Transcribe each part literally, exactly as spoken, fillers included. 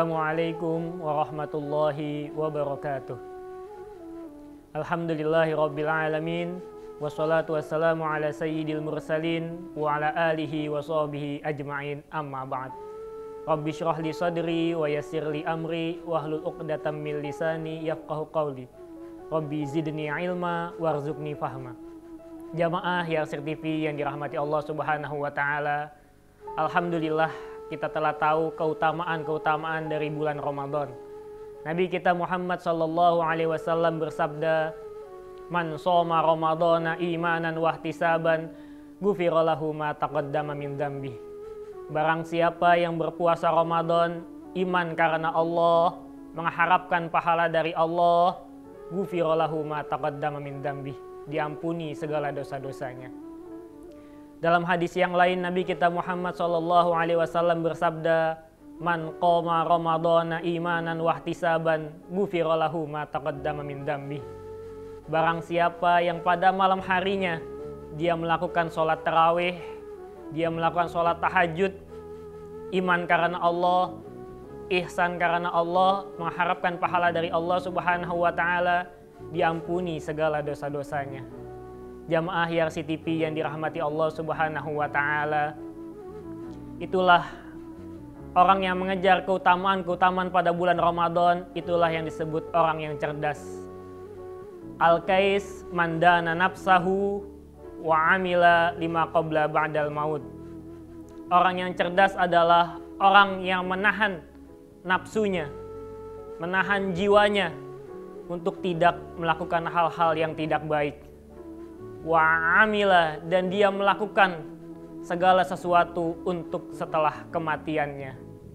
Assalamualaikum warahmatullahi wabarakatuh. Alhamdulillahi rabbil alamin. Wassalatu wassalamu ala sayyidil mursalin wa ala alihi wa sahbihi ajma'in, amma ba'd. Rabbi syrah li sadri wa yassir li amri wahlul uqdatam min lisani yafqahu qawli. Rabbi zidni ilma warzuqni fahma. Jamaah Yarsir T V yang dirahmati Allah Subhanahu wa taala. Alhamdulillah kita telah tahu keutamaan-keutamaan dari bulan Ramadan. Nabi kita Muhammad sallallahu alaihi wasallam bersabda, "Man shoma Ramadhana imanan wahtisaban, ghufira lahu ma taqaddama min dzambi." Barang siapa yang berpuasa Ramadan iman karena Allah, mengharapkan pahala dari Allah, ghufira lahu ma taqaddama min dzambi, diampuni segala dosa-dosanya. Dalam hadis yang lain Nabi kita Muhammad sallallahu alaihi wasallam bersabda, "Man qoma Ramadhana imanan wahtisaban, ghufira lahu ma taqaddama min dzambi." Barang siapa yang pada malam harinya dia melakukan sholat tarawih, dia melakukan sholat tahajud, iman karena Allah, ihsan karena Allah, mengharapkan pahala dari Allah Subhanahu wa taala, diampuni segala dosa-dosanya. Jamaah Yarsir T V yang dirahmati Allah Subhanahu wa taala, itulah orang yang mengejar keutamaan-keutamaan pada bulan Ramadan, itulah yang disebut orang yang cerdas. Al-Qais mandana nafsahu wa amila lima qabla ba'dal maut. Orang yang cerdas adalah orang yang menahan nafsunya, menahan jiwanya untuk tidak melakukan hal-hal yang tidak baik. Wa amila, dan dia melakukan segala sesuatu untuk setelah kematiannya.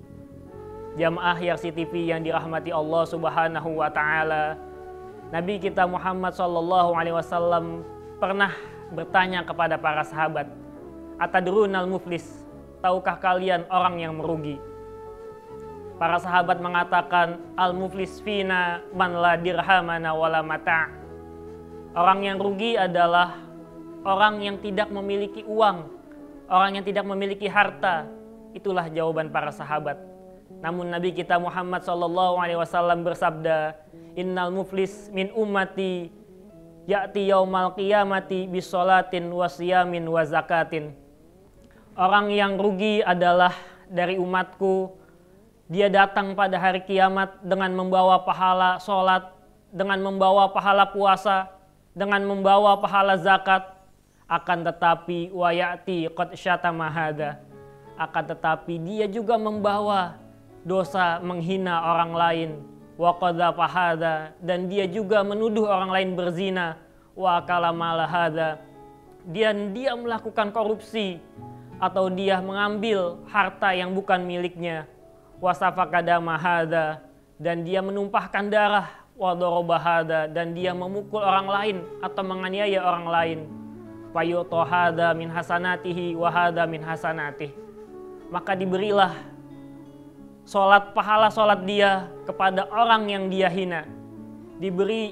Jamaah Yarsir T V yang dirahmati Allah Subhanahu wa taala, Nabi kita Muhammad sallallahu alaihi wasallam pernah bertanya kepada para sahabat, "Atadrunal muflis?" Tahukah kalian orang yang merugi? Para sahabat mengatakan, "Al-muflis fina man la dirhamana wala mata'." Orang yang rugi adalah orang yang tidak memiliki uang, orang yang tidak memiliki harta. Itulah jawaban para sahabat. Namun Nabi kita Muhammad sallallahu alaihi wasallam bersabda, "Innal muflis min ummati ya'ti yaumal qiyamati bisolatin wasiyamin wa zakatin." Orang yang rugi adalah dari umatku, dia datang pada hari kiamat dengan membawa pahala sholat, dengan membawa pahala puasa, dengan membawa pahala zakat, akan tetapi wayati qad syatama hadza, akan tetapi dia juga membawa dosa menghina orang lain, wa qadzafa hadza, dan dia juga menuduh orang lain berzina, wa akala mala hadza, dan dia melakukan korupsi atau dia mengambil harta yang bukan miliknya, wa safaka dama hadza, dan dia menumpahkan darah, wa daraba hadza, dan dia memukul orang lain atau menganiaya orang lain, fayuto hadza min hasanatihi wa hadza min hasanatih, maka diberilah sholat, pahala sholat dia kepada orang yang dia hina, diberi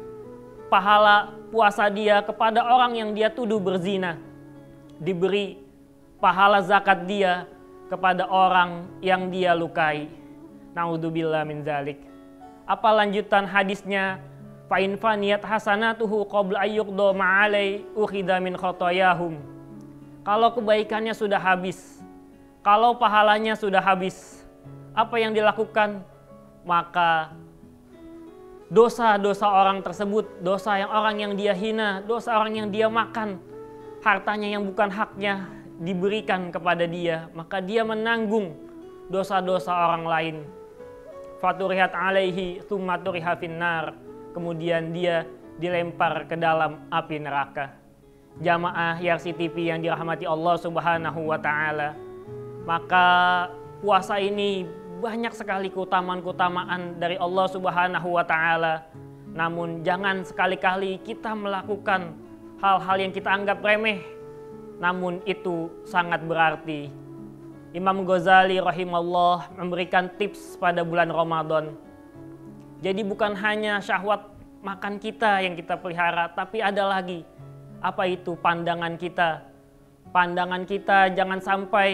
pahala puasa dia kepada orang yang dia tuduh berzina, diberi pahala zakat dia kepada orang yang dia lukai. Naudzubillah min dzalik. Apa lanjutan hadisnya? Fa in faniyat hasanatuhu qabla ayyuqda ma'alai ukhidha min khotoyahum. Kalau kebaikannya sudah habis, kalau pahalanya sudah habis, apa yang dilakukan? Maka dosa-dosa orang tersebut, dosa yang orang yang dia hina, dosa orang yang dia makan, hartanya yang bukan haknya diberikan kepada dia, maka dia menanggung dosa-dosa orang lain. Faturihat alaihi tsumma turiha finnar, kemudian dia dilempar ke dalam api neraka. Jamaah Yarsir T V yang dirahmati Allah Subhanahu wa taala, maka puasa ini banyak sekali keutamaan-keutamaan dari Allah Subhanahu wa taala. Namun jangan sekali-kali kita melakukan hal-hal yang kita anggap remeh, namun itu sangat berarti. Imam Ghazali rahimahullah memberikan tips pada bulan Ramadan. Jadi bukan hanya syahwat makan kita yang kita pelihara, tapi ada lagi. Apa itu? Pandangan kita. Pandangan kita jangan sampai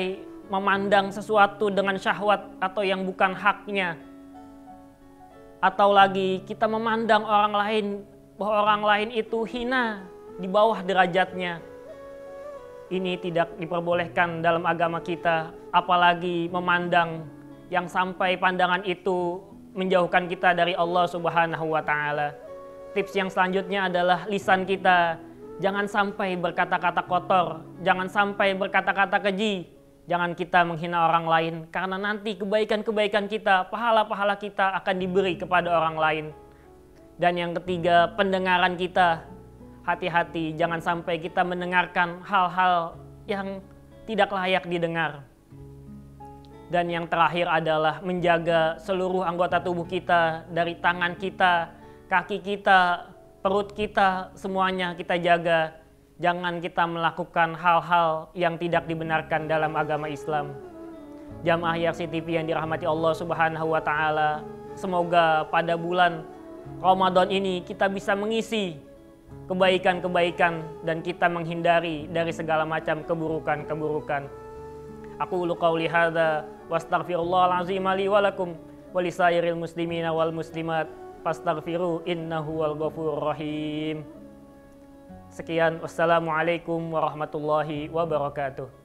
memandang sesuatu dengan syahwat atau yang bukan haknya. Atau lagi kita memandang orang lain bahwa orang lain itu hina di bawah derajatnya. Ini tidak diperbolehkan dalam agama kita, apalagi memandang yang sampai pandangan itu menjauhkan kita dari Allah Subhanahu wa taala. Tips yang selanjutnya adalah lisan kita. Jangan sampai berkata-kata kotor, jangan sampai berkata-kata keji. Jangan kita menghina orang lain, karena nanti kebaikan-kebaikan kita, pahala-pahala kita akan diberi kepada orang lain. Dan yang ketiga, pendengaran kita. Hati-hati, jangan sampai kita mendengarkan hal-hal yang tidak layak didengar. Dan yang terakhir adalah menjaga seluruh anggota tubuh kita, dari tangan kita, kaki kita, perut kita, semuanya kita jaga. Jangan kita melakukan hal-hal yang tidak dibenarkan dalam agama Islam. Jamaah Yarsi T V yang dirahmati Allah Subhanahu wa taala, semoga pada bulan Ramadan ini kita bisa mengisi kebaikan-kebaikan dan kita menghindari dari segala macam keburukan-keburukan. Aku ulu qauli hadza wa astaghfirullahal azim li wa lakum wa lisairil muslimina wal muslimat fastaghfiru innahu wal ghafurur rahim. Sekian, wassalamualaikum warahmatullahi wabarakatuh.